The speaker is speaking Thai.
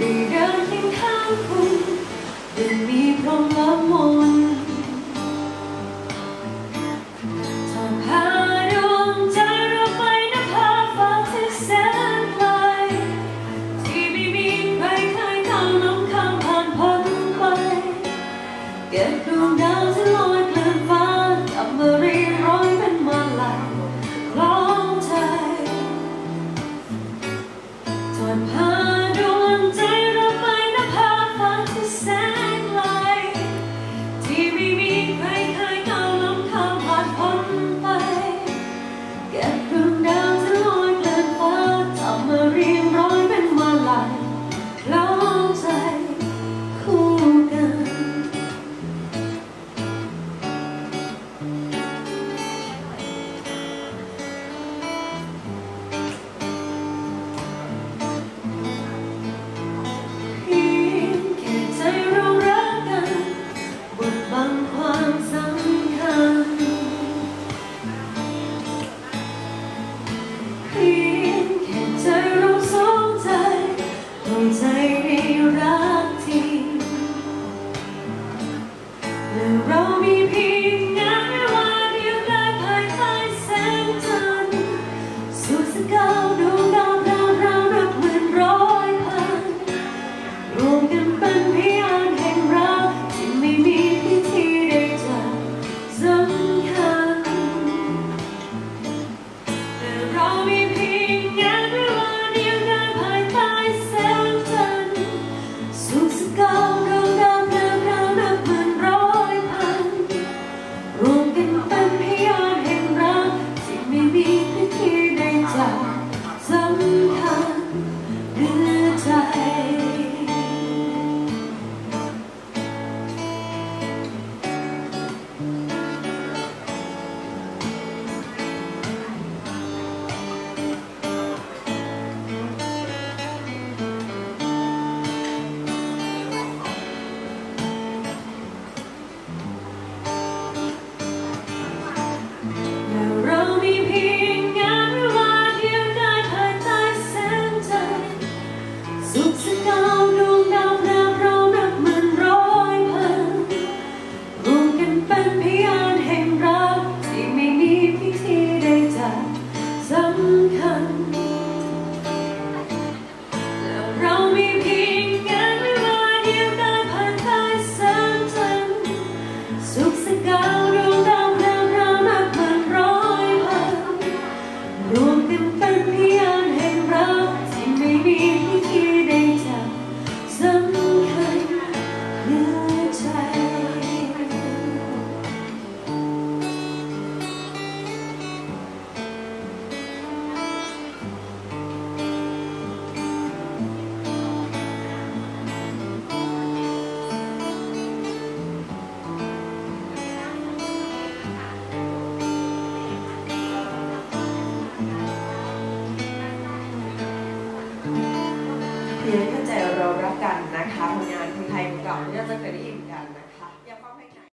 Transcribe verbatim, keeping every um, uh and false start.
ได้เดินเคียงข้างคุณยังมีพรหมละมนทอดพาดวงใจเราไปนภาฟ้าที่แสนไกลที่ไม่มีใครเคยก้าวล้ำข้ามผ่านพ้นไปเก็บดวงดาวที่ลอยเกลื่อนฟ้ากลับมาเรียงร้อยเป็นมาลัยคล้องใจทอดพาดวงใจเราไปนภาฟ้าที่แสนไกลที่ไม่มีใครเคยก้าวล้ำข้ามผ่านพ้นไปเก็บดวงดาวที่ลอยเกลื่อนฟ้าจับมาเรียงร้อยเป็นมาลัยคล้องใจคู่กันใจได้รักจริงและเรามีเพียงงานเวลาเดียวได้ภายใต้แสงจันทร์สุดสกาวดวงดาวพราวพราวนับหมื่นร้อยพันรวมกันเป็นพยานแห่งรักที่ไม่มีพิธีใดจะสำคัญแต่เรามีเพียงงานเวลาเดียวได้ภายใต้แสงสุขสกาวดวงดาวพราวพราวนับหมื่นร้อยพันรวมกันเป็นพยานแห่งรักที่ไม่มีพิธีใดจะสำคัญเหนือใจเพียงแค่ใจเรารักกันนะคะผลงานเพลงไทยเก่าที่เราจะเคยได้ยินกันนะคะ